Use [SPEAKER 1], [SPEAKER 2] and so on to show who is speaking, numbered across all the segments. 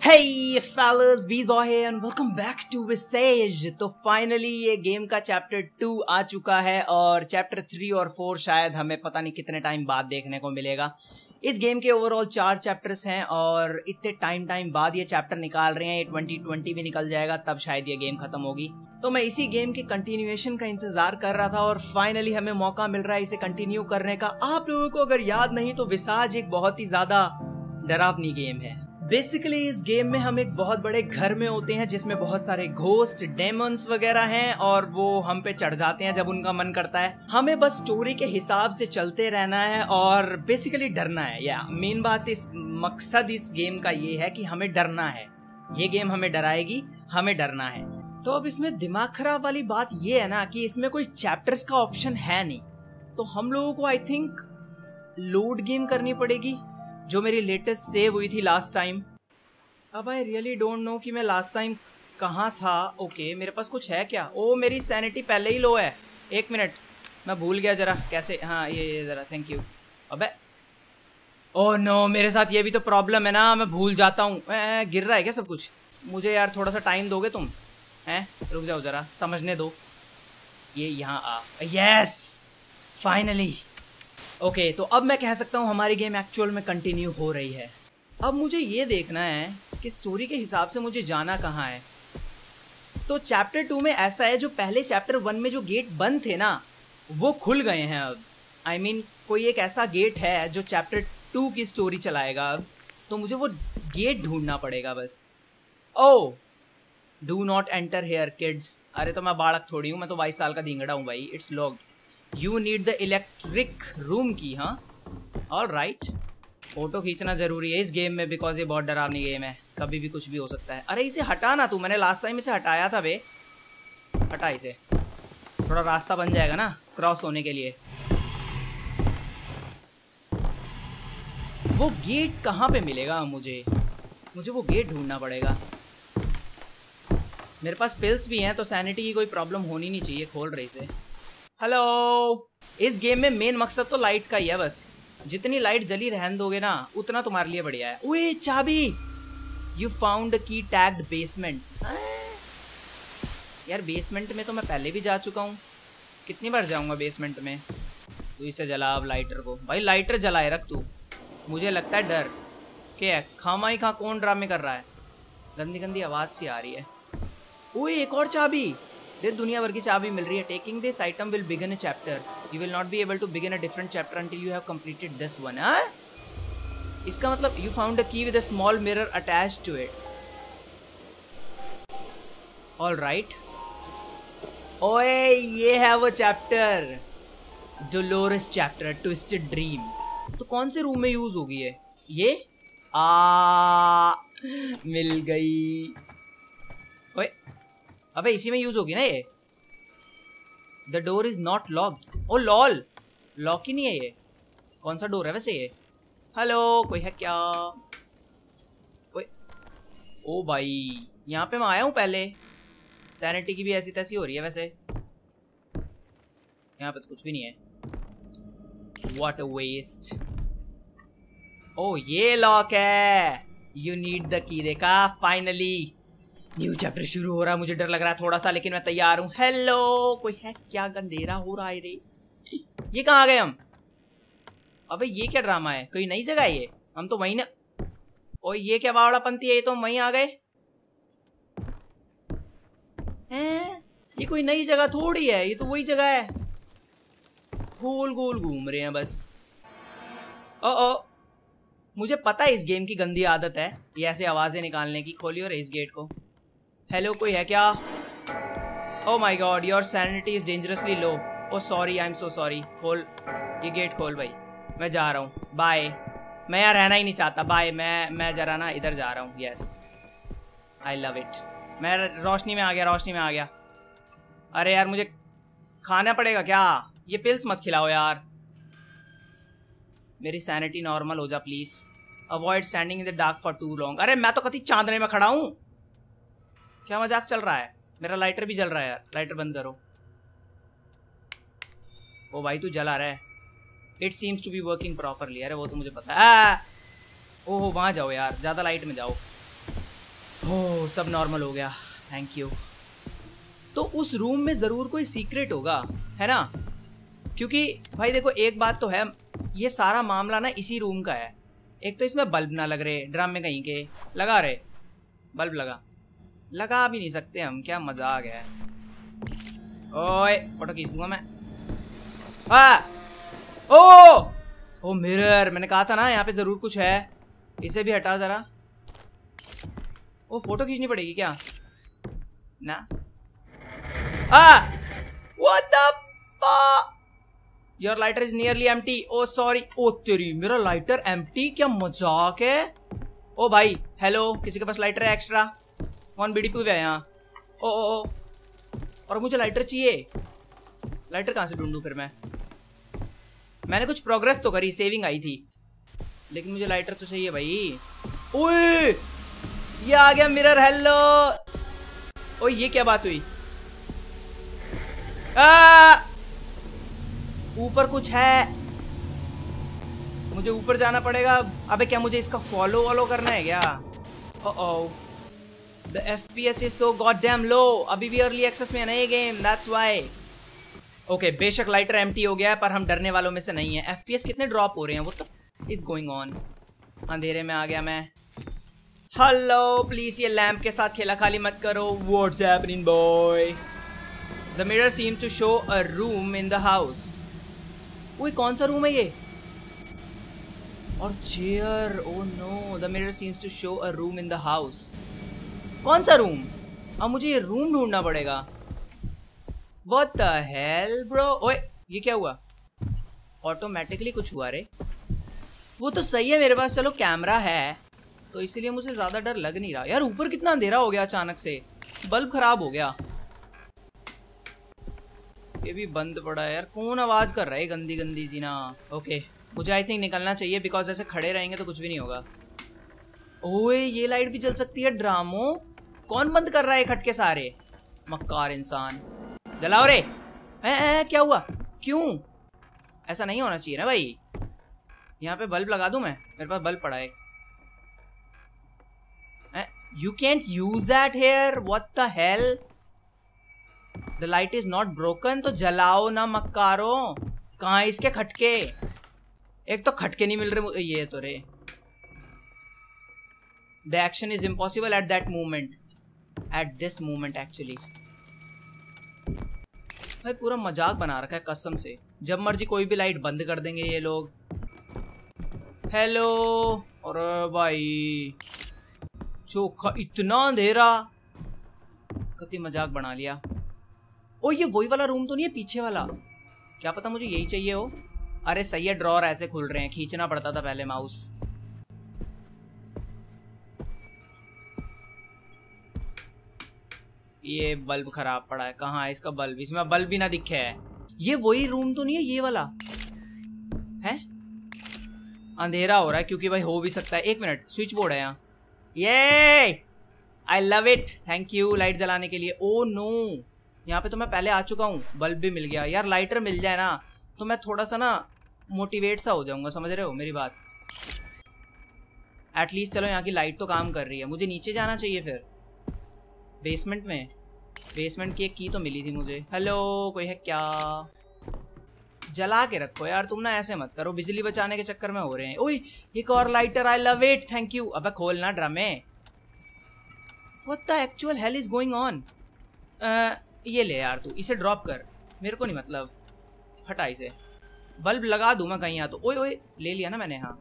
[SPEAKER 1] Hey fellas, Beast Boy here and welcome back to Visage। तो finally ये game का chapter 2 आ चुका है और चैप्टर 3 और 4 शायद हमें पता नहीं कितने टाइम बाद देखने को मिलेगा। इस गेम के ओवरऑल 4 चैप्टर्स हैं और इतने टाइम बाद ये चैप्टर निकाल रहे हैं। ये 2020 भी निकल जाएगा तब शायद ये गेम खत्म होगी। तो मैं इसी गेम के कंटिन्यूएशन का इंतजार कर रहा था और फाइनली हमें मौका मिल रहा है इसे कंटिन्यू करने का। आप लोगों को अगर याद नहीं तो विसाज एक बहुत ही ज्यादा डरावनी गेम है। बेसिकली इस गेम में हम एक बहुत बड़े घर में होते हैं जिसमें बहुत सारे घोस्ट डेमंस वगैरह हैं और वो हम पे चढ़ जाते हैं जब उनका मन करता है। हमें बस स्टोरी के हिसाब से चलते रहना है और बेसिकली डरना है। या मेन बात मकसद इस गेम का ये है कि हमें डरना है। ये गेम हमें डराएगी, हमें डरना है। तो अब इसमें दिमाग खराब वाली बात ये है ना कि इसमें कोई चैप्टर्स का ऑप्शन है नहीं, तो हम लोगों को आई थिंक लोड गेम करनी पड़ेगी जो मेरी लेटेस्ट सेव हुई थी लास्ट टाइम। अब आई रियली डोंट नो कि मैं लास्ट टाइम कहाँ था। ओके मेरे पास कुछ है क्या? ओ मेरी सैनिटी पहले ही लो है। एक मिनट मैं भूल गया जरा कैसे। हाँ ये जरा थैंक यू। अबे ओह नो मेरे साथ ये भी तो प्रॉब्लम है ना, मैं भूल जाता हूँ। गिर रहा है क्या सब कुछ? मुझे यार थोड़ा सा टाइम दोगे तुम? हैं रुक जाओ जरा, समझने दो। ये यहाँ आ, यस फाइनली। ओके तो अब मैं कह सकता हूँ हमारी गेम एक्चुअल में कंटिन्यू हो रही है। अब मुझे ये देखना है कि स्टोरी के हिसाब से मुझे जाना कहाँ है। तो चैप्टर 2 में ऐसा है, जो पहले चैप्टर 1 में जो गेट बंद थे ना वो खुल गए हैं अब। आई मीन कोई एक ऐसा गेट है जो चैप्टर 2 की स्टोरी चलाएगा अब। तो मुझे वो गेट ढूंढना पड़ेगा बस। Oh do not enter here kids. अरे तो मैं बालक थोड़ी हूँ, मैं तो 22 साल का धींगड़ा हूँ भाई। It's locked. You need the electric room key. हाँ ऑल राइट। फोटो खींचना जरूरी है इस गेम में बिकॉज ये बहुत डरावनी गेम है, कभी भी कुछ भी हो सकता है। अरे इसे हटा ना तू, मैंने लास्ट टाइम इसे हटाया था बे। हटा इसे, थोड़ा रास्ता बन जाएगा ना क्रॉस होने के लिए। वो गेट कहाँ पे मिलेगा? मुझे वो गेट ढूंढना पड़ेगा। मेरे पास पिल्स भी हैं तो सैनिटी की कोई प्रॉब्लम होनी नहीं चाहिए। खोल रहे इसे। हेलो। इस गेम में मेन मकसद तो लाइट का ही है बस। जितनी लाइट जली रहने दोगे ना उतना तुम्हारे लिए बढ़िया है। ओए चाबी। You found key tagged basement. यार बेसमेंट में तो मैं पहले भी जा चुका हूँ, कितनी बार जाऊंगा बेसमेंट में। तू इसे जला अब लाइटर को। भाई लाइटर जलाए रख तू, मुझे लगता है डर क्या है। खामा ही खा कौन ड्रामे कर रहा है? गंदी गंदी आवाज सी आ रही है। ओए एक और चाबी। देख दुनिया भर की चाबी मिल रही है। Taking this item will begin a chapter. You will not be able to begin a different chapter until you have completed this one. इसका मतलब you found a key with a small mirror attached to it. All right. ओए ये है वो chapter, Dolores chapter twisted dream. तो कौन से room में यूज होगी ये? मिल गई। ओए अबे इसी में यूज होगी ना ये। The door is not locked. Oh lol, lock ही नहीं है ये। कौन सा डोर है वैसे ये? हेलो कोई है क्या? ओए ओ भाई यहाँ पे मैं आया हूँ पहले। सैनिटी की भी ऐसी तैसी हो रही है वैसे। यहाँ पे तो कुछ भी नहीं है। What a waste. ओ ये लॉक है। You need the key. देखा फाइनली न्यू चैप्टर शुरू हो रहा है। मुझे डर लग रहा है थोड़ा सा लेकिन मैं तैयार हूँ। हेलो कोई है क्या? अंधेरा हो रहा है रे। ये कहाँ आ गए हम? अबे ये क्या ड्रामा है? कोई नई जगह है ये? हम तो वहीं ना। ओ ये क्या बावड़ापंती है? ये तो हम वहीं आ गए हैं। ये कोई नई जगह थोड़ी है, ये तो वही जगह है। गोल गोल घूम रहे हैं बस। ओ मुझे पता है इस गेम की गंदी आदत है ये ऐसे आवाजें निकालने की। खोलियो रे इस गेट को। हेलो कोई है क्या? Oh my god your sanity is dangerously low. Oh sorry I am so sorry. खोल ये गेट खोल भाई, मैं जा रहा हूँ। बाय। मैं यहाँ रहना ही नहीं चाहता। बाय। मैं जरा ना इधर जा रहा हूँ। Yes I love it. मैं रोशनी में आ गया, रोशनी में आ गया। अरे यार मुझे खाना पड़ेगा क्या? ये पिल्स मत खिलाओ यार। मेरी सैनिटी नॉर्मल हो जा please. Avoid standing in the dark for too long. अरे मैं तो कति चांदने में खड़ा हूँ। क्या मजाक चल रहा है? मेरा लाइटर भी जल रहा है यार। लाइटर बंद करो। ओ भाई तू जला रहा है। It seems to be working properly. अरे वो तो मुझे पता है। ओहो वहाँ जाओ यार, ज़्यादा लाइट में जाओ। हो सब नॉर्मल हो गया, थैंक यू। तो उस रूम में ज़रूर कोई सीक्रेट होगा, है ना? क्योंकि भाई देखो एक बात तो है, ये सारा मामला ना इसी रूम का है। एक तो इसमें बल्ब ना लग रहे, ड्रम में कहीं के लगा रहे बल्ब, लगा भी नहीं सकते हम, क्या मजाक है। ओए फोटो खींच दूंगा मैं। ओ मिरर, मैंने कहा था ना यहाँ पे जरूर कुछ है। इसे भी हटा जरा। ओ फोटो खींचनी पड़ेगी क्या? ना What the fuck? Your lighter is nearly empty. Oh sorry. ओ तेरी, मेरा लाइटर एम्प्टी? क्या मजाक है। ओ भाई हेलो, किसी के पास लाइटर है एक्स्ट्रा? कौन बीड़ी पी है यहाँ? ओ और मुझे लाइटर चाहिए। लाइटर कहाँ से ढूंढूं फिर मैंने कुछ प्रोग्रेस तो करी, सेविंग आई थी, लेकिन मुझे लाइटर तो चाहिए भाई। ओए ये आ गया मिरर, हेलो। ओ ये क्या बात हुई? ऊपर कुछ है, मुझे ऊपर जाना पड़ेगा। अबे क्या मुझे इसका फॉलो करना है क्या? The FPS is so goddamn low. अभी भी अर्ली एक्सेस में है ना ये गेम, that's why. ओके बेशक लाइटर एम्प्टी हो गया है, पर हम डरने वालों में से नहीं है। FPS कितने ड्रॉप हो रहे हैं, what the is going on? अंधेरे में आ गया मैं। हेलो प्लीज ये लैंप के साथ खेला खाली मत करो। What's happening boy? The mirror seems to show a room in the house. ओए कौन सा रूम है ये? और chair, oh no, the mirror seems to show a room in the house. कौन सा रूम? अब मुझे ये रूम ढूंढना पड़ेगा। What the hell bro? ओए ये क्या हुआ? ऑटोमेटिकली कुछ हुआ रे। वो तो सही है, मेरे पास चलो कैमरा है तो इसीलिए मुझे ज्यादा डर लग नहीं रहा। यार ऊपर कितना अंधेरा हो गया अचानक से, बल्ब खराब हो गया। ये भी बंद पड़ा है यार, कौन आवाज कर रहा है गंदी गंदी सी ना। ओके मुझे आई थिंक निकलना चाहिए, बिकॉज ऐसे खड़े रहेंगे तो कुछ भी नहीं होगा। ओए ये लाइट भी जल सकती है ड्रामो। कौन बंद कर रहा है खटके सारे? मक्कार इंसान, जलाओ रे। क्या हुआ? क्यों? ऐसा नहीं होना चाहिए ना भाई। यहाँ पे बल्ब लगा दूं मैं? मेरे पास बल्ब पड़ा है एक। You can't use that here. What the hell? The light is not broken. तो जलाओ ना मक्कारो। कहाँ इसके खटके? एक तो खटके नहीं मिल रहे ये तो रे। The action is impossible at that moment. At this moment actually. भाई पूरा मजाक बना रखा है कसम से। जब मर्जी कोई भी लाइट बंद कर देंगे ये लोग। हेलो। अरे भाई चोखा, इतना अंधेरा, कति मजाक बना लिया। ओ ये वही वाला रूम तो नहीं है पीछे वाला? क्या पता मुझे यही चाहिए हो। अरे सही है, ड्रॉर ऐसे खुल रहे हैं, खींचना पड़ता था पहले माउस। ये बल्ब खराब पड़ा है, कहाँ है इसका बल्ब? इसमें बल्ब भी ना दिखे है। ये वही रूम तो नहीं है ये वाला? है अंधेरा हो रहा है क्योंकि भाई हो भी सकता है। एक मिनट, स्विच बोर्ड है यहाँ। ये I love it, thank you light जलाने के लिए। ओ नो, यहाँ पे तो मैं पहले आ चुका हूँ, बल्ब भी मिल गया। यार लाइटर मिल जाए ना तो मैं थोड़ा सा ना मोटिवेट सा हो जाऊंगा, समझ रहे हो मेरी बात? एटलीस्ट चलो यहाँ की लाइट तो काम कर रही है। मुझे नीचे जाना चाहिए फिर बेसमेंट में। बेसमेंट की एक की तो मिली थी मुझे। हेलो कोई है क्या? जला के रखो यार तुम ना, ऐसे मत करो, बिजली बचाने के चक्कर में हो रहे हैं। ओए एक और lighter, I love it, thank you. अबे खोलना ड्रमे। What the actual hell is going on? ये ले यार तू, इसे ड्रॉप कर, मेरे को नहीं मतलब, हटा इसे। बल्ब लगा दूं मैं कहीं यहाँ तो। ओए ओए ले लिया ना मैंने। हाँ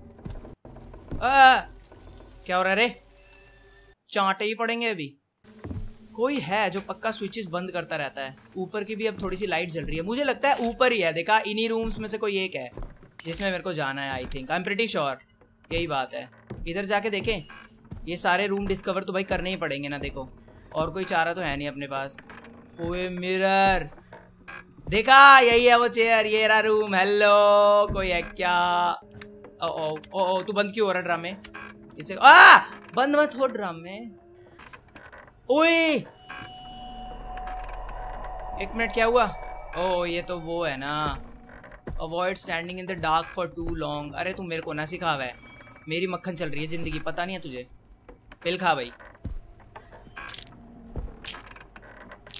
[SPEAKER 1] क्या हो रहा है रे? चांटे ही पड़ेंगे अभी। कोई है जो पक्का स्विचेस बंद करता रहता है। ऊपर की भी अब थोड़ी सी लाइट जल रही है, मुझे लगता है ऊपर ही है। देखा, इन्हीं रूम्स में से कोई एक है जिसमें मेरे को जाना है। I think, I am pretty sure यही बात है। इधर जाके देखें, ये सारे रूम डिस्कवर तो भाई करने ही पड़ेंगे ना। देखो और कोई चारा तो है नहीं अपने पास। ओए मिरर, देखा यही है वो चेयर, ये रहा रूम। हेलो कोई है क्या? ओ तू बंद क्यों हो रहा ड्रामे? इसे बंद मत हो ड्रामे। ओए एक मिनट, क्या हुआ? ओ ये तो वो है ना, avoid standing in the dark for too long. अरे तू मेरे को ना सिखावा है, मेरी मक्खन चल रही है जिंदगी, पता नहीं है तुझे? पिल खा भाई,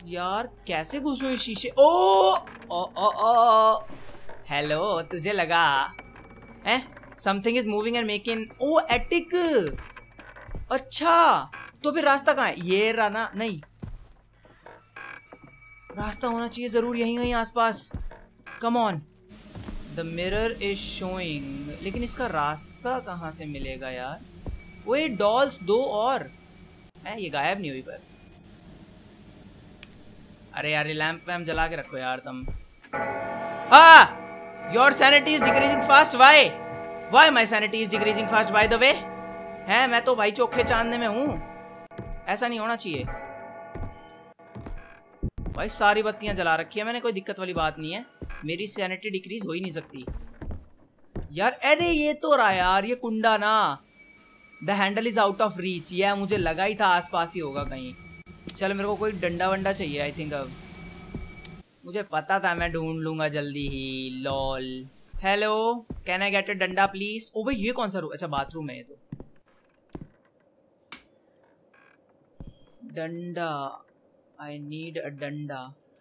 [SPEAKER 1] यार कैसे घुसूं इस शीशे? ओ ओ ओ ओ हेलो, तुझे लगा है something is moving and making. Oh attic, अच्छा तो फिर रास्ता कहाँ है? ये रहा ना? नहीं, रास्ता होना चाहिए जरूर यहीं कहीं आसपास। Come on, the mirror is showing, लेकिन इसका रास्ता कहाँ से मिलेगा यार? वो ये डॉल्स दो और है, ये गायब नहीं हुई पर। अरे यार ये लैंप वैम्प जला के रखो यार तुम। Your sanity is decreasing fast. Why my sanity is decreasing fast by the way? है मैं तो भाई चोखे चांदने में हूँ, ऐसा नहीं होना चाहिए भाई। सारी बत्तियां जला रखी है मैंने, कोई दिक्कत वाली बात नहीं है, मेरी सैनिटी डिक्रीज हो ही नहीं सकती यार। अरे ये तो रहा यार, ये कुंडा ना, the handle is out of reach. ये मुझे लगा ही था आसपास ही होगा कहीं। चल मेरे को कोई डंडा वंडा चाहिए आई थिंक। अब मुझे पता था मैं ढूंढ लूंगा जल्दी ही। Lol, hello can I get a डंडा प्लीज? ओ भाई ये कौन सा रूम? अच्छा बाथरूम है ये तो। डंडा, आई नीड अ डंडा।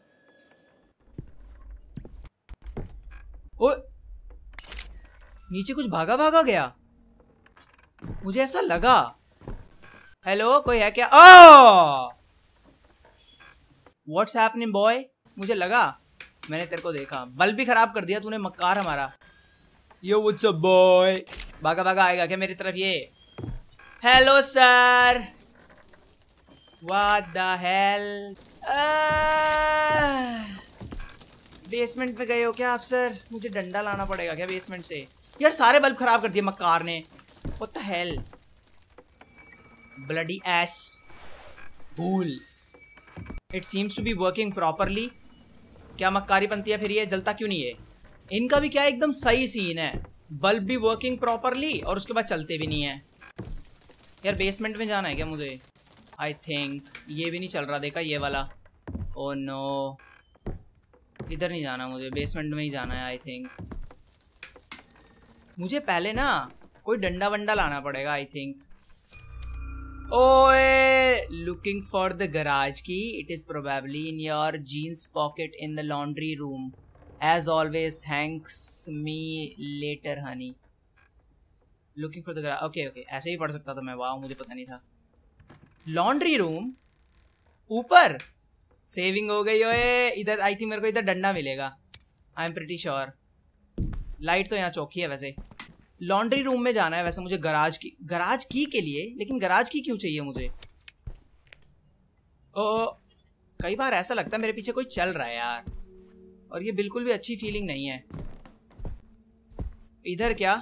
[SPEAKER 1] ओ नीचे कुछ भागा भागा गया, मुझे ऐसा लगा। हेलो कोई है क्या? Oh what's happening boy? मुझे लगा मैंने तेरे को देखा, बल्ब भी खराब कर दिया तूने मक्कार हमारा। Yo what's up boy? भागा भागा आएगा क्या मेरी तरफ ये? Hello sir, what the hell? Basement में गए हो क्या आप सर? मुझे डंडा लाना पड़ेगा क्या बेसमेंट से? यार सारे बल्ब खराब कर दिए मक्कार ने। What the hell, bloody ass भूल। It seems to be working properly. क्या मक्कारी बनती है फिर ये? जलता क्यों नहीं है? इनका भी क्या एकदम सही सीन है, बल्ब भी वर्किंग प्रॉपरली और उसके बाद चलते भी नहीं है। यार बेसमेंट में जाना है क्या मुझे? आई थिंक ये भी नहीं चल रहा, देखा ये वाला। ओ नो, इधर नहीं जाना मुझे, बेसमेंट में ही जाना है आई थिंक। मुझे पहले ना कोई डंडा वंडा लाना पड़ेगा आई थिंक। ओए, looking for the garage key. It is probably in your jeans pocket in the laundry room as always, thanks me later honey. Looking for the garage, okay okay ऐसे ही पढ़ सकता था मैं, वाह मुझे पता नहीं था। लॉन्ड्री रूम ऊपर, सेविंग हो गई ओए। इधर आई थिंक मेरे को इधर डंडा मिलेगा, I am pretty sure. Light तो यहाँ चौकी है वैसे। लॉन्ड्री रूम में जाना है वैसे मुझे, गराज की के लिए, लेकिन गराज की क्यों चाहिए मुझे? ओ कई बार ऐसा लगता है मेरे पीछे कोई चल रहा है यार, और ये बिल्कुल भी अच्छी फीलिंग नहीं है। इधर क्या?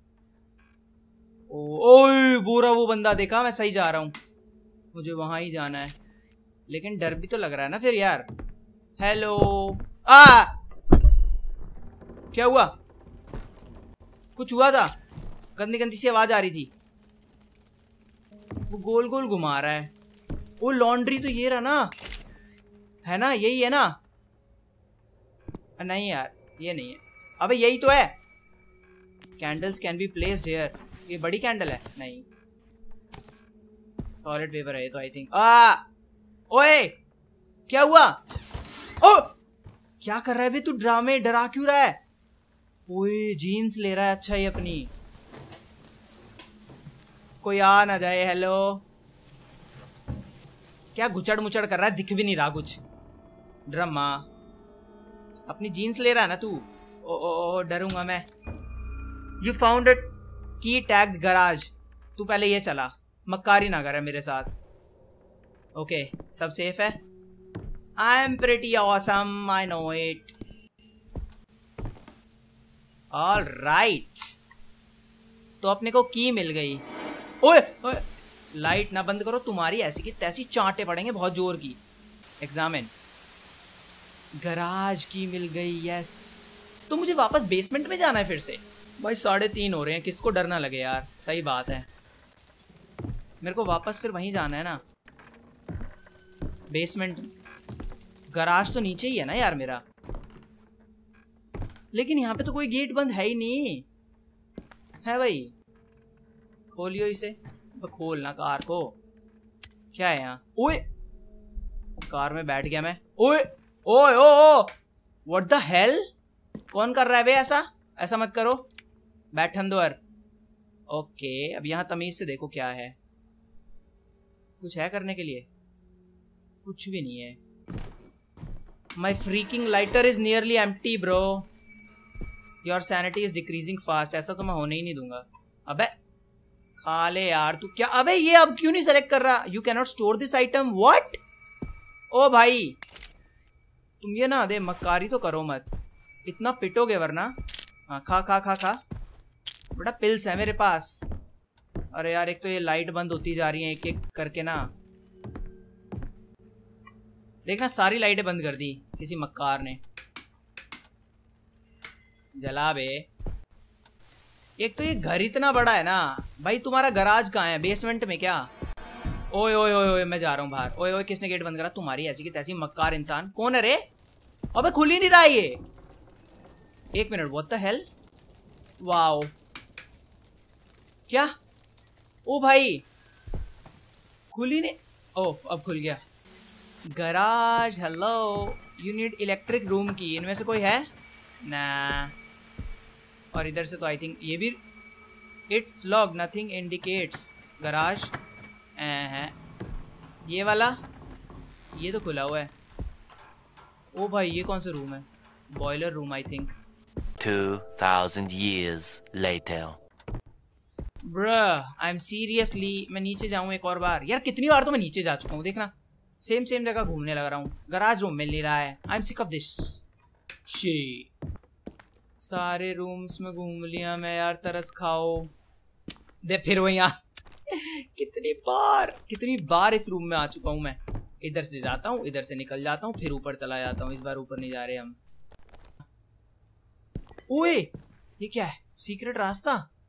[SPEAKER 1] ओए वो रहा वो बंदा, देखा मैं सही जा रहा हूँ, मुझे वहां ही जाना है। लेकिन डर भी तो लग रहा है ना फिर यार। हेलो, क्या हुआ? कुछ हुआ था? गंदी गंदी सी आवाज आ रही थी। वो गोल गोल घुमा रहा है। वो लॉन्ड्री तो ये रहा ना, है ना? यही है ना? नहीं यार ये नहीं है। अबे यही तो है। Candles can be placed here. ये बड़ी कैंडल है? नहीं, टॉयलेट पेपर है ये तो आई थिंक। ओए क्या हुआ? ओ क्या कर रहा है बे तू? ड्रामे डरा क्यों रहा है? ओए जीन्स ले रहा है, अच्छा ये अपनी। कोई आ ना जाए। हेलो, क्या घुचड़ मुचड़ कर रहा है? दिख भी नहीं रहा कुछ। ड्रामा, अपनी जीन्स ले रहा है ना तू? ओ डरूंगा मैं। You found it key tagged garage. तू पहले ये चला, मक्कारी ना करे मेरे साथ। ओके सब सेफ है। I am pretty awesome, I know it. All right, तो अपने को की मिल गई। ओए ओए लाइट ना बंद करो, तुम्हारी ऐसी की तैसी चांटे पड़ेंगे बहुत जोर की। एग्जामिन, गराज की मिल गई, यस। तो मुझे वापस बेसमेंट में जाना है फिर से। भाई 3:30 हो रहे हैं, किसको डर ना लगे यार, सही बात है। मेरे को वापस फिर वहीं जाना है ना, बेसमेंट। गराज तो नीचे ही है ना यार मेरा, लेकिन यहाँ पे तो कोई गेट बंद है ही नहीं है भाई। खोलियो इसे, खोलना कार को। क्या है यहाँ? ओए कार में बैठ गया मैं। ओए ओए oh oh what the hell, कौन कर रहा है बे ऐसा? ऐसा मत करो, बैठ अंदर। ओके अब यहाँ तमीज से देखो क्या है। कुछ है करने के लिए? कुछ भी नहीं है। My freaking lighter is nearly empty bro, your sanity is decreasing fast. ऐसा तो मैं होने ही नहीं दूंगा। अबे खा ले यार तू। क्या? अबे ये अब क्यों नहीं सेलेक्ट कर रहा? You cannot store this item. What? Oh भाई तुम ये ना दे मक्कारी तो करो मत, इतना पिटोगे वरना। हाँ खा खा खा खा, बड़ा पिल्स है मेरे पास। अरे यार एक तो ये लाइट बंद होती जा रही है एक एक करके ना। देखना सारी लाइटें बंद कर दी किसी मक्कार ने। जला बे। एक तो ये घर इतना बड़ा है ना भाई। तुम्हारा गराज कहाँ है? बेसमेंट में क्या? ओए ओए ओए ओए मैं जा रहा हूँ बाहर। ओए ओए किसने गेट बंद करा? तुम्हारी ऐसी की तैसी मक्कार इंसान। कौन है रे? अबे खुल ही नहीं रहा ये। एक minute, what the hell? Wow क्या? ओ भाई खुल ही नहीं। ओ अब खुल गया। Garage, hello. You need electric room key. इनमें से कोई है ना? और इधर से तो आई थिंक ये भी it's lock, nothing indicates garage है। ये वाला ये तो खुला हुआ है। ओ भाई ये कौन सा रूम है? Boiler room I think.
[SPEAKER 2] 2000 years later.
[SPEAKER 1] Bruh, I'm seriously मैं नीचे जाऊँ एक और बार? यार कितनी बार तो मैं नीचे जा चुका हूँ, देखना सेम जगह घूमने लग रहा हूँ। गराज रूम मिल नहीं रहा है। I'm sick of this shit. सारे रूम्स में घूम लिया मैं यार, तरस खाओ दे फिर वही आ। कितनी बार इस रूम में आ चुका हूँ मैं। इधर से जाता हूँ, इधर से निकल जाता हूँ, फिर ऊपर चला जाता हूँ। इस बार ऊपर नहीं जा रहे हम। ओए ये क्या है? सीक्रेट रास्ता।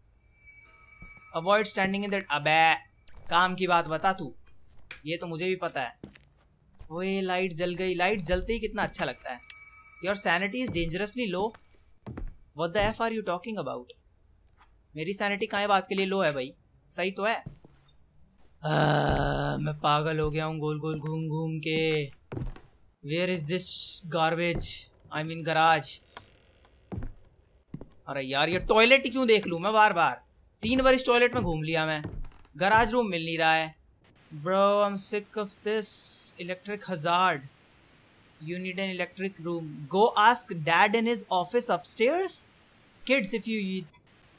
[SPEAKER 1] Avoid standing in that. अबे काम की बात बता तू, ये तो मुझे भी पता है। ओए लाइट जल गई। लाइट जलते ही कितना अच्छा लगता है। Your sanity is dangerously low. What the F are you talking about? मेरी सैनिटी काहे बात के लिए लो है भाई? सही तो है। मैं पागल हो गया हूँ गोल गोल घूम घूम के। Where is this garbage? I mean garage. अरे यार ये टॉयलेट क्यों देख लूँ मैं बार बार? 3 बार इस टॉयलेट में घूम लिया मैं। गराज रूम मिल नहीं रहा है। Bro I am sick of this electric hazard. You need an electric room. Go ask dad in his office upstairs. Kids if you eat.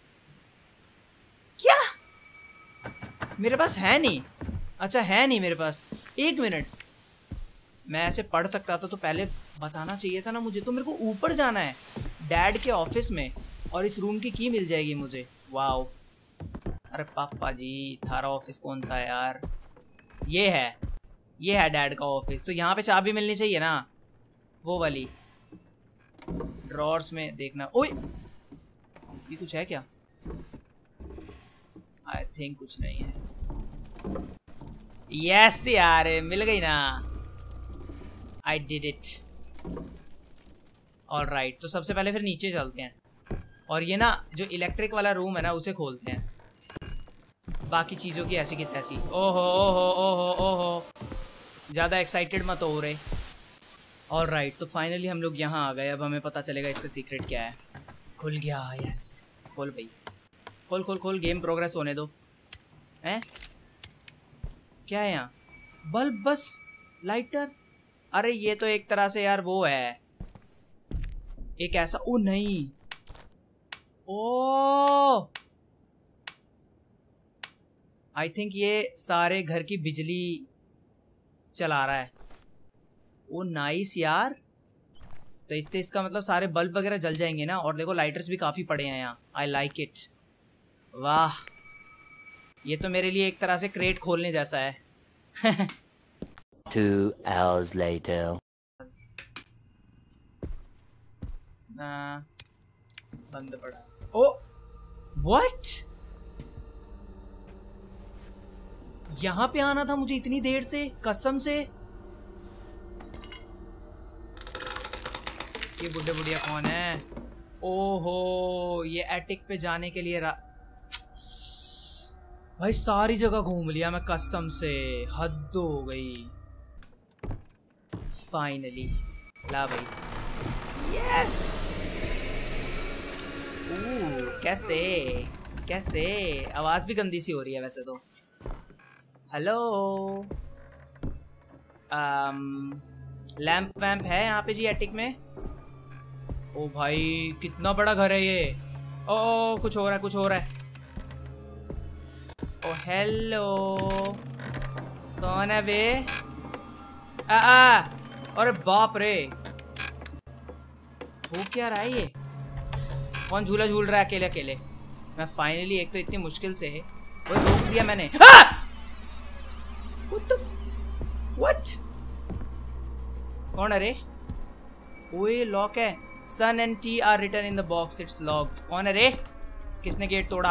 [SPEAKER 1] क्या? मेरे पास है नहीं। अच्छा है नहीं मेरे पास। एक मिनट, मैं ऐसे पढ़ सकता था तो पहले बताना चाहिए था ना मुझे। तो मेरे को ऊपर जाना है डैड के ऑफिस में, और इस रूम की की मिल जाएगी मुझे। वाओ। अरे पापा जी थारा ऑफिस कौन सा है यार? ये है डैड का ऑफिस। तो यहाँ पे चाबी मिलनी चाहिए ना, वो वाली। ड्रॉर्स में देखना। ओए ये कुछ है क्या? आई थिंक कुछ नहीं है। यस यार मिल गई ना। I did it. All right, तो सबसे पहले फिर नीचे चलते हैं और ये ना जो इलेक्ट्रिक वाला रूम है ना उसे खोलते हैं। बाकी चीज़ों की ऐसी की तैसी। ओहो ओहो ओहो ओहो, ज़्यादा एक्साइटेड मत हो रहे। ऑल राइट, तो फाइनली हम लोग यहाँ आ गए। अब हमें पता चलेगा इसका सीक्रेट क्या है। खुल गया। यस खोल भाई, खोल खोल खोल। गेम प्रोग्रेस होने दो। हैं क्या है यहाँ? बल्ब, बस लाइटर। अरे ये तो एक तरह से यार वो है एक ऐसा। ओ नहीं, ओ आई थिंक ये सारे घर की बिजली चला रहा है। ओ नाइस यार। तो इससे इसका मतलब सारे बल्ब वगैरह जल जाएंगे ना। और देखो लाइटर्स भी काफ़ी पड़े हैं यहाँ। I like it. वाह, ये तो मेरे लिए एक तरह से क्रेट खोलने जैसा है।
[SPEAKER 2] 2 hours later.
[SPEAKER 1] बंद पड़ा। Oh what? यहाँ पे आना था मुझे इतनी देर से, कसम से। ये बुढ़े बुढ़िया कौन है? ओहो, ये एटिक पे जाने के लिए भाई सारी जगह घूम लिया मैं कसम से। हद हो गई। फाइनली ला भाई, यस। कैसे कैसे आवाज भी गंदी सी हो रही है वैसे तो। हेलो, लैंप वैम्प है यहाँ पे जी एटिक में? ओ भाई कितना बड़ा घर है ये। ओ कुछ हो रहा है, कुछ हो रहा है। ओ हेलो, कौन है बे? अरे बाप रे, हो क्या रहा है ये? कौन झूला झूल रहा है अकेले अकेले? मैं फाइनली, एक तो इतनी मुश्किल से वो रोक दिया मैंने। What? कौन है रे? ओए लॉक है। Sun and T R written in the box, it's locked. कौन है रे? किसने गेट तोड़ा?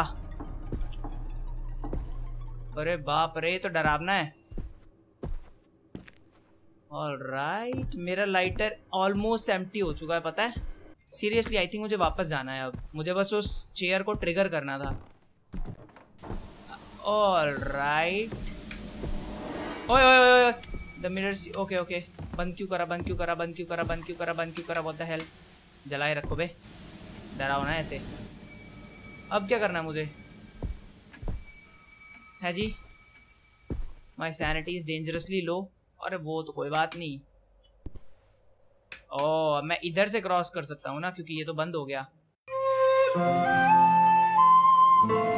[SPEAKER 1] अरे बाप रे, तो डरावना है। ऑलराइट, मेरा लाइटर ऑलमोस्ट एम्प्टी हो चुका है, पता है? सीरियसली आई थिंक मुझे वापस जाना है अब। मुझे बस उस चेयर को ट्रिगर करना था। ऑलराइट। ओए ओए ओए, द मिरर्स। ओके ओके, बंद क्यों करा, बंद क्यों करा, बंद क्यों करा, बंद क्यों करा, बंद क्यों करा? What the hell? जलाए रखो बे, डराओ ना ऐसे। अब क्या करना है मुझे? है जी, my sanity is dangerously low. अरे वो तो कोई बात नहीं। ओह, मैं इधर से क्रॉस कर सकता हूँ ना, क्योंकि ये तो बंद हो गया।